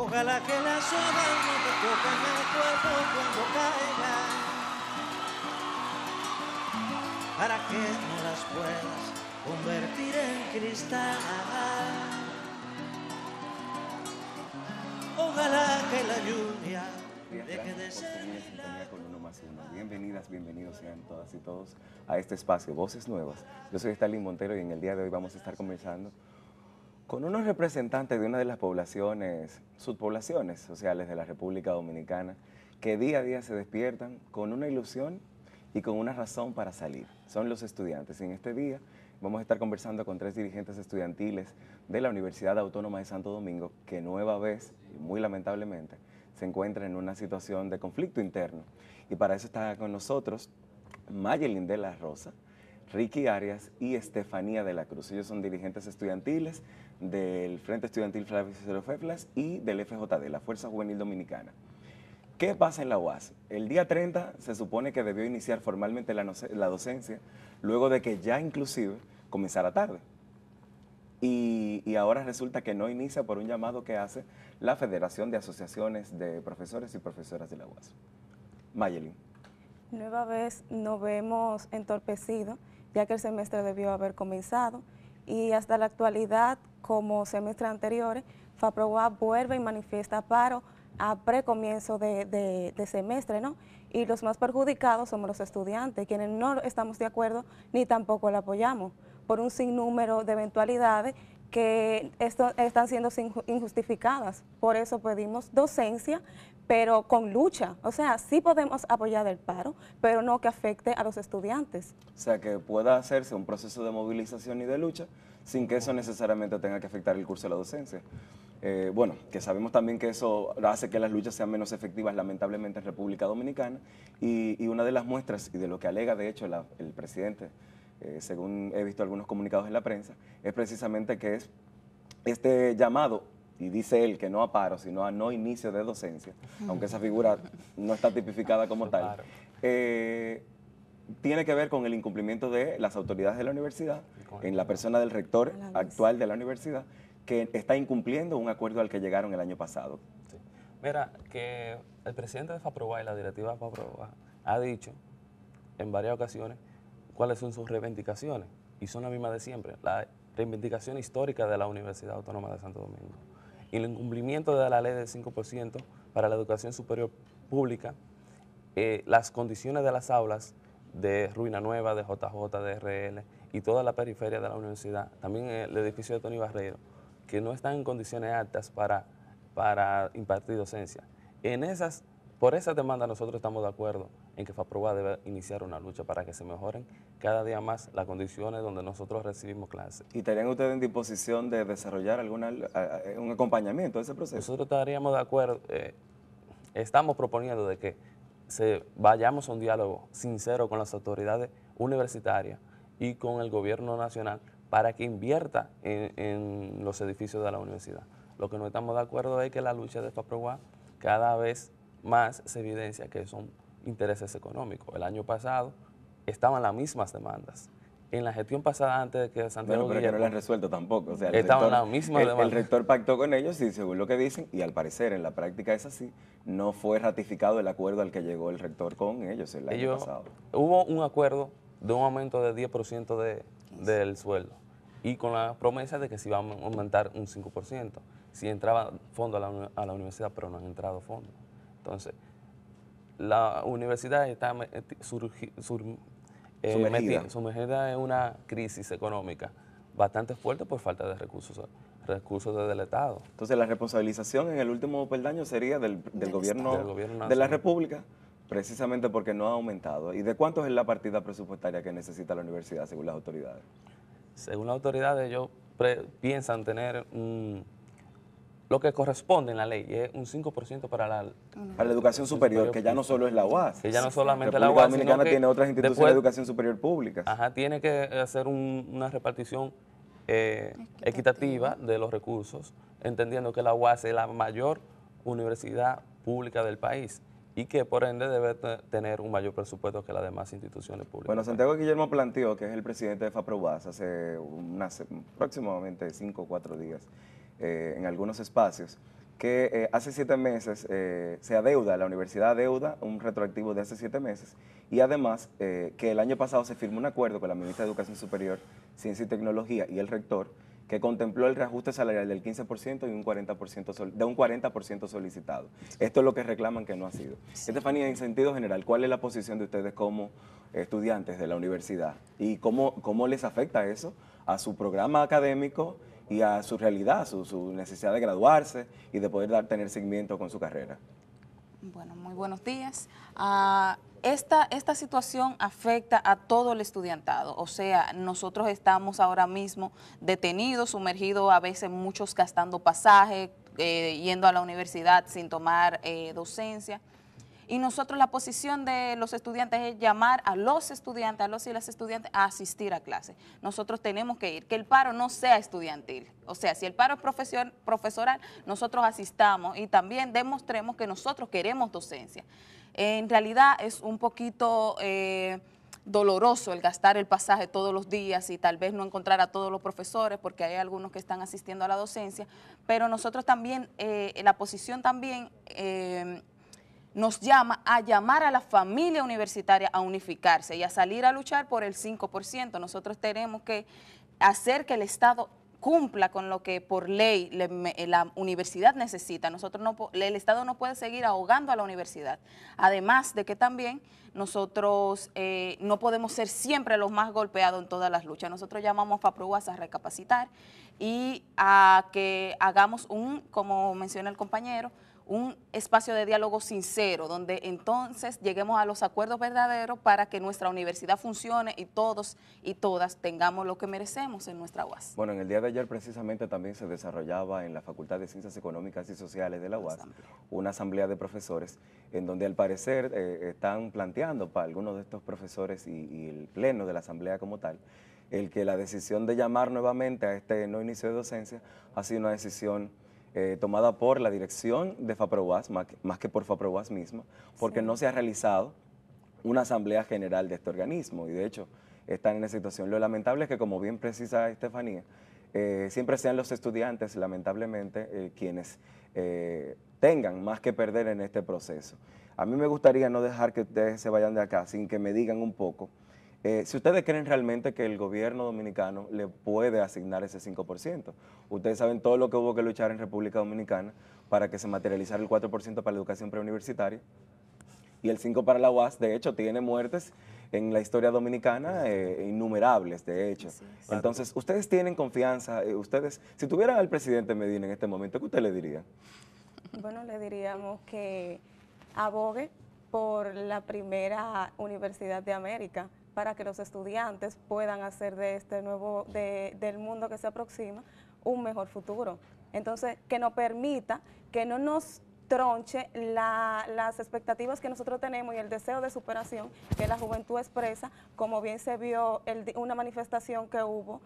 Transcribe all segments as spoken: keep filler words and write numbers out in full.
Ojalá que las olas no te toquen el cuerpo cuando caigan, para que no las puedas convertir en cristal. Ojalá que la lluvia deje de ser milagro. Con uno más uno. Bienvenidas, bienvenidos sean todas y todos a este espacio, Voces Nuevas. Yo soy Stalin Montero y en el día de hoy vamos a estar conversando con unos representantes de una de las poblaciones, subpoblaciones sociales de la República Dominicana, que día a día se despiertan con una ilusión y con una razón para salir. Son los estudiantes. Y en este día vamos a estar conversando con tres dirigentes estudiantiles de la Universidad Autónoma de Santo Domingo, que nueva vez, y muy lamentablemente, se encuentran en una situación de conflicto interno. Y para eso está con nosotros Mayelin de la Rosa, Ricky Arias y Estefanía de la Cruz. Ellos son dirigentes estudiantiles del Frente Estudiantil Flavio Feflas y del F J D, la Fuerza Juvenil Dominicana. ¿Qué pasa en la U A S? El día treinta se supone que debió iniciar formalmente la, la docencia, luego de que ya inclusive comenzara tarde. Y, y ahora resulta que no inicia por un llamado que hace la Federación de Asociaciones de Profesores y Profesoras de la U A S. Mayelin. Nueva vez nos vemos entorpecidos, ya que el semestre debió haber comenzado y hasta la actualidad, como semestres anteriores, FAPROA vuelve y manifiesta paro a precomienzo de, de, de semestre, ¿no? Y los más perjudicados somos los estudiantes, quienes no estamos de acuerdo ni tampoco lo apoyamos, por un sinnúmero de eventualidades que esto, están siendo injustificadas. Por eso pedimos docencia, pero con lucha. O sea, sí podemos apoyar el paro, pero no que afecte a los estudiantes. O sea, que pueda hacerse un proceso de movilización y de lucha sin que eso necesariamente tenga que afectar el curso de la docencia. Eh, bueno, que sabemos también que eso hace que las luchas sean menos efectivas, lamentablemente, en República Dominicana. Y, y una de las muestras, y de lo que alega, de hecho, la, el presidente, eh, según he visto algunos comunicados en la prensa, es precisamente que es este llamado, y dice él que no a paro, sino a no inicio de docencia, aunque esa figura no está tipificada como tal, eh, tiene que ver con el incumplimiento de las autoridades de la universidad, en la persona del rector actual de la universidad, que está incumpliendo un acuerdo al que llegaron el año pasado. Sí. Mira, que el presidente de FAPROA y la directiva de FAPROA ha dicho en varias ocasiones cuáles son sus reivindicaciones, y son las mismas de siempre, la reivindicación histórica de la Universidad Autónoma de Santo Domingo, y el incumplimiento de la ley del cinco por ciento para la educación superior pública, eh, las condiciones de las aulas de Ruina Nueva, de J J, de R L y toda la periferia de la universidad, también el edificio de Tony Barrero, que no están en condiciones altas para, para impartir docencia. En esas, por esas demandas nosotros estamos de acuerdo en que FAPROA debe iniciar una lucha para que se mejoren cada día más las condiciones donde nosotros recibimos clases. ¿Y estarían ustedes en disposición de desarrollar alguna, un acompañamiento de ese proceso? Nosotros estaríamos de acuerdo, eh, estamos proponiendo de que se, vayamos a un diálogo sincero con las autoridades universitarias y con el gobierno nacional para que invierta en, en los edificios de la universidad. Lo que no estamos de acuerdo es que la lucha de FAPROA cada vez más se evidencia que son intereses económicos. El año pasado estaban las mismas demandas. En la gestión pasada, antes de que Santiago Bueno, pero Guillermo, que no la han resuelto tampoco. O sea, el estaban rector, las mismas el, demandas. el rector pactó con ellos y según lo que dicen, y al parecer en la práctica es así, no fue ratificado el acuerdo al que llegó el rector con ellos el año ellos, pasado. Hubo un acuerdo de un aumento de diez por ciento de, del sueldo y con la promesa de que se iba a aumentar un cinco por ciento si entraba fondo a la, a la universidad, pero no han entrado fondos. Entonces, la universidad está surgi, sur, eh, sumergida. Meti, sumergida en una crisis económica bastante fuerte por falta de recursos, recursos desde el Estado. Entonces, la responsabilización en el último peldaño sería del, del, del gobierno, del gobierno de la República, precisamente porque no ha aumentado. ¿Y de cuánto es la partida presupuestaria que necesita la universidad, según las autoridades? Según las autoridades, ellos pre, piensan tener un, lo que corresponde en la ley, es un cinco por ciento para la, para la educación superior, superior, que ya no solo es la U A S. Que ya no solamente República la U A S, Dominicana sino tiene otras instituciones después, de educación superior públicas. Ajá, tiene que hacer un, una repartición eh, equitativa de los recursos, entendiendo que la U A S es la mayor universidad pública del país y que por ende debe tener un mayor presupuesto que las demás instituciones públicas. Bueno, Santiago Guillermo planteó, que es el presidente de FAPROA, hace unas, próximamente cinco o cuatro días, eh, en algunos espacios, que eh, hace siete meses eh, se adeuda, la universidad adeuda un retroactivo de hace siete meses y además eh, que el año pasado se firmó un acuerdo con la ministra de Educación Superior, Ciencia y Tecnología y el rector que contempló el reajuste salarial del quince por ciento y un cuarenta por ciento sol, de un cuarenta por ciento solicitado. Esto es lo que reclaman que no ha sido. Sí. Estefanía, en sentido general, ¿cuál es la posición de ustedes como estudiantes de la universidad y cómo, cómo les afecta eso a su programa académico y a su realidad, su, su necesidad de graduarse y de poder dar, tener seguimiento con su carrera? Bueno, muy buenos días. Uh, esta, esta situación afecta a todo el estudiantado, o sea, nosotros estamos ahora mismo detenidos, sumergidos, a veces muchos gastando pasaje, eh, yendo a la universidad sin tomar eh, docencia. Y nosotros la posición de los estudiantes es llamar a los estudiantes, a los y las estudiantes a asistir a clase. Nosotros tenemos que ir, que el paro no sea estudiantil. O sea, si el paro es profesor, profesoral, nosotros asistamos y también demostremos que nosotros queremos docencia. En realidad es un poquito eh, doloroso el gastar el pasaje todos los días y tal vez no encontrar a todos los profesores porque hay algunos que están asistiendo a la docencia, pero nosotros también, eh, la posición también... Eh, nos llama a llamar a la familia universitaria a unificarse y a salir a luchar por el cinco por ciento. Nosotros tenemos que hacer que el Estado cumpla con lo que por ley le, la universidad necesita. Nosotros no, el Estado no puede seguir ahogando a la universidad. Además de que también nosotros eh, no podemos ser siempre los más golpeados en todas las luchas. Nosotros llamamos a FAPROUAS a recapacitar y a que hagamos un, como menciona el compañero, un espacio de diálogo sincero, donde entonces lleguemos a los acuerdos verdaderos para que nuestra universidad funcione y todos y todas tengamos lo que merecemos en nuestra U A S. Bueno, en el día de ayer precisamente también se desarrollaba en la Facultad de Ciencias Económicas y Sociales de la U A S una asamblea de profesores en donde al parecer eh, están planteando para algunos de estos profesores y, y el pleno de la asamblea como tal, el que la decisión de llamar nuevamente a este no inicio de docencia ha sido una decisión Eh, tomada por la dirección de FAPROUAS, más, más que por FAPROUAS misma, porque sí. no se ha realizado una asamblea general de este organismo y de hecho están en esa situación. Lo lamentable es que, como bien precisa Estefanía, eh, siempre sean los estudiantes, lamentablemente, eh, quienes eh, tengan más que perder en este proceso. A mí me gustaría no dejar que ustedes se vayan de acá sin que me digan un poco Eh, si ustedes creen realmente que el gobierno dominicano le puede asignar ese cinco por ciento. Ustedes saben todo lo que hubo que luchar en República Dominicana para que se materializara el cuatro por ciento para la educación preuniversitaria y el cinco por ciento para la U A S. De hecho, tiene muertes en la historia dominicana eh, innumerables, de hecho. Sí, sí. Entonces, ustedes tienen confianza, eh, ustedes, si tuvieran al presidente Medina en este momento, ¿qué usted le diría? Bueno, le diríamos que abogue por la primera universidad de América, para que los estudiantes puedan hacer de este nuevo, de, del mundo que se aproxima, un mejor futuro. Entonces, que nos permita, que no nos tronche la, las expectativas que nosotros tenemos y el deseo de superación que la juventud expresa, como bien se vio el, una manifestación que hubo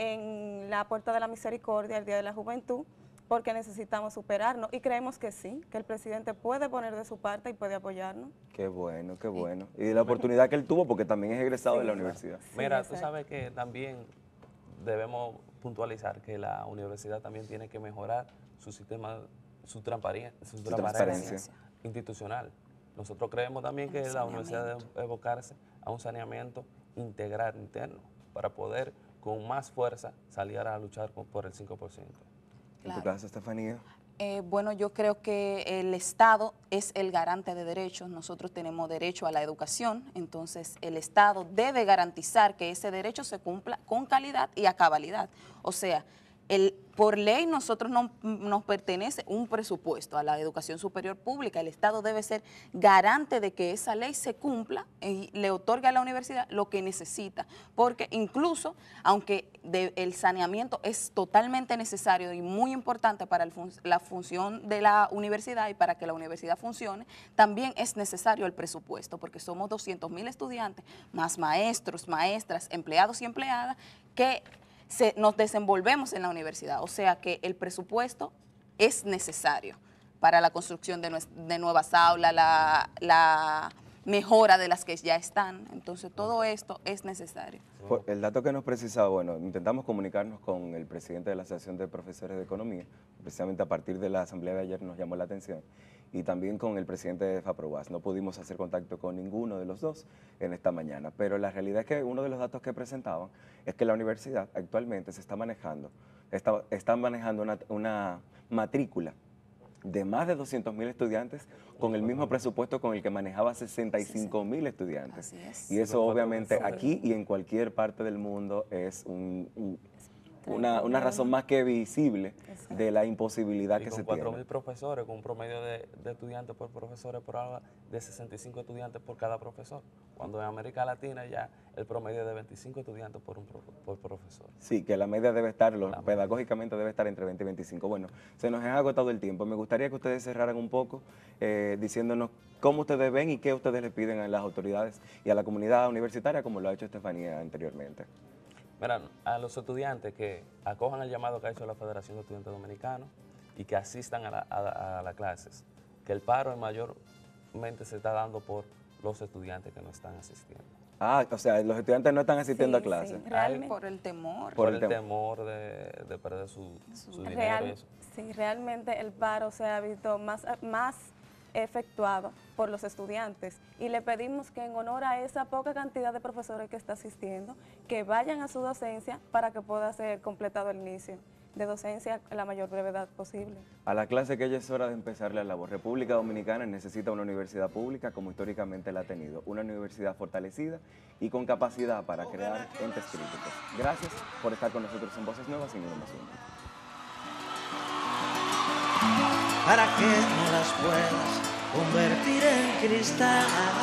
en la Puerta de la Misericordia, el Día de la Juventud, porque necesitamos superarnos y creemos que sí, que el presidente puede poner de su parte y puede apoyarnos. Qué bueno, qué bueno. Y la oportunidad que él tuvo, porque también es egresado sí, de la universidad. Sí, Mira, exacto. Tú sabes que también debemos puntualizar que la universidad también tiene que mejorar su sistema, su, transparencia, su transparencia institucional. Nosotros creemos también que la universidad debe evocarse a un saneamiento integral interno para poder con más fuerza salir a luchar por el cinco por ciento. Claro. ¿En tu caso, Estefanía? Eh, bueno, yo creo que el Estado es el garante de derechos. Nosotros tenemos derecho a la educación, entonces el Estado debe garantizar que ese derecho se cumpla con calidad y a cabalidad. O sea, el, por ley nosotros no, nos pertenece un presupuesto a la educación superior pública. El Estado debe ser garante de que esa ley se cumpla y le otorgue a la universidad lo que necesita. Porque incluso, aunque de, el saneamiento es totalmente necesario y muy importante para el fun la función de la universidad y para que la universidad funcione, también es necesario el presupuesto, porque somos doscientos mil estudiantes, más maestros, maestras, empleados y empleadas, que Se, nos desenvolvemos en la universidad, o sea que el presupuesto es necesario para la construcción de, de nuevas aulas, la, la mejora de las que ya están. Entonces, todo esto es necesario. Por el dato que nos precisaba, bueno, intentamos comunicarnos con el presidente de la Asociación de Profesores de Economía, precisamente a partir de la asamblea de ayer nos llamó la atención, y también con el presidente de FAPROBAS. No pudimos hacer contacto con ninguno de los dos en esta mañana, pero la realidad es que uno de los datos que presentaban es que la universidad actualmente se está manejando, está, está manejando una, una matrícula de más de doscientos mil estudiantes con el mismo presupuesto con el que manejaba sesenta y cinco mil estudiantes. Así es. Y eso obviamente aquí y en cualquier parte del mundo es un, un, una, una razón más que visible de la imposibilidad Y que con se cuatro tiene. mil profesores, con un promedio de, de estudiantes por profesores por aula de sesenta y cinco estudiantes por cada profesor, cuando en América Latina ya el promedio es de veinticinco estudiantes por, un pro, por profesor. Sí, que la media debe estar, lo, pedagógicamente debe estar entre veinte y veinticinco. Bueno, se nos ha agotado el tiempo. Me gustaría que ustedes cerraran un poco eh, diciéndonos cómo ustedes ven y qué ustedes le piden a las autoridades y a la comunidad universitaria, como lo ha hecho Estefanía anteriormente. Mira, a los estudiantes que acojan el llamado que ha hecho la Federación de Estudiantes Dominicanos y que asistan a, la, a, a las clases, que el paro mayormente se está dando por los estudiantes que no están asistiendo. Ah, o sea, los estudiantes no están asistiendo Sí, a clases. sí, realmente. Por el temor. Por, Por el el tem- temor de, de perder su, su dinero y Real, eso. sí, realmente el paro se ha visto más, más efectuado por los estudiantes y le pedimos que en honor a esa poca cantidad de profesores que está asistiendo, que vayan a su docencia para que pueda ser completado el inicio de docencia en la mayor brevedad posible. A la clase que ya es hora de empezar la labor. República Dominicana necesita una universidad pública como históricamente la ha tenido, una universidad fortalecida y con capacidad para crear entes críticos. Gracias por estar con nosotros en Voces Nuevas y Innovación. Para que no las puedas convertir en cristal.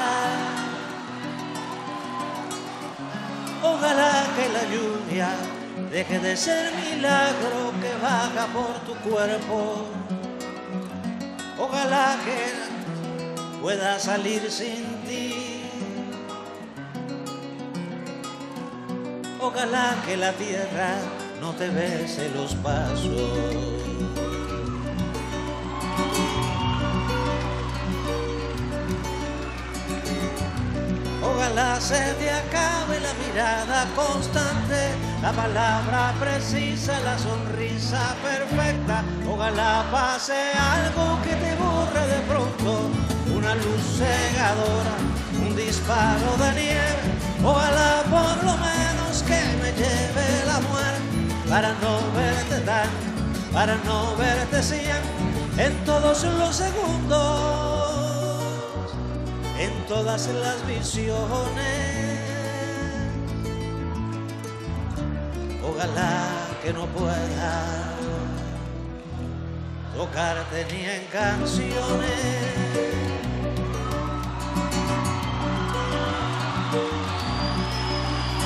Ojalá que la lluvia deje de ser milagro que baja por tu cuerpo. Ojalá que pueda salir sin ti. Ojalá que la tierra no te bese los pasos. Ojalá se te acabe la mirada constante, la palabra precisa, la sonrisa perfecta. Ojalá pase algo que te borre de pronto, una luz cegadora, un disparo de nieve. Ojalá por lo menos que me lleve la muerte, para no verte tan, para no verte cien en todos los segundos, en todas las visiones. Ojalá que no pueda tocarte ni en canciones.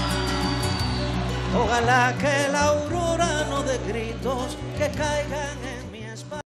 Ojalá que la aurora no dé gritos que caigan en